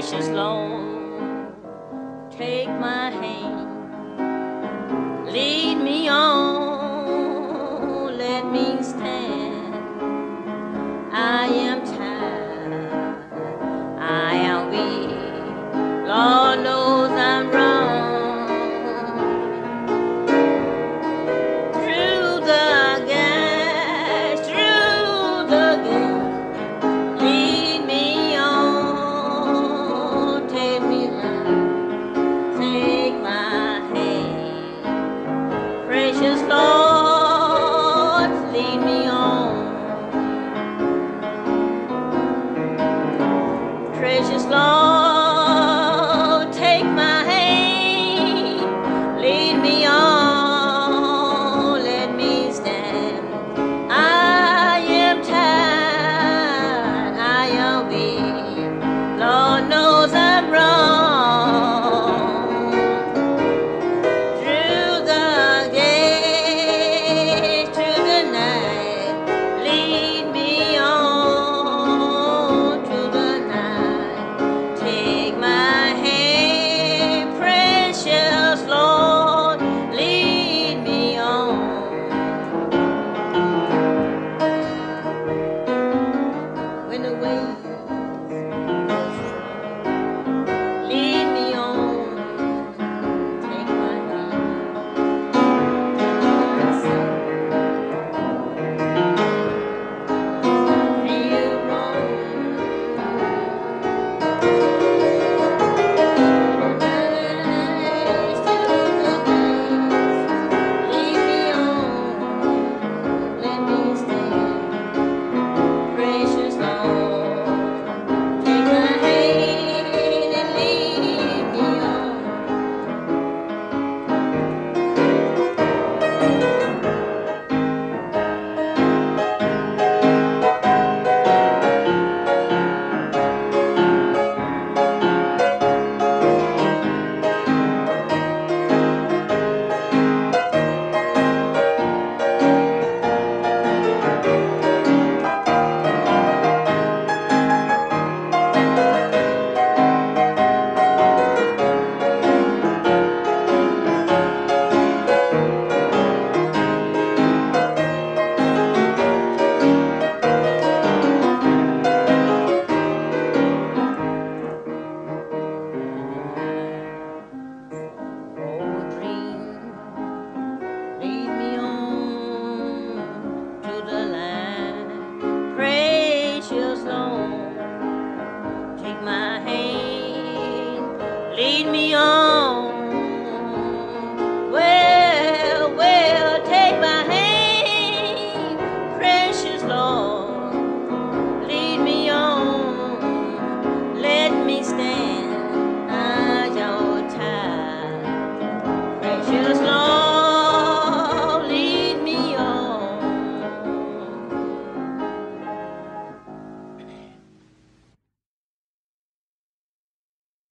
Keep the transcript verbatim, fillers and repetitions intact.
Precious Lord, take my hand, lead me on, let me stand. I am tired, I am weak, Lord knows I'm wrong. Through the gates, through the gates, lead me on, take me on, take my hand. Precious Lord, lead me on. Precious Lord, take my hand, lead me on, let me stand. I am tired, I am weak, Lord knows I'm wrong. Through the gate, through the night, lead me on to the night. Take my hand, precious Lord, lead me on. When the way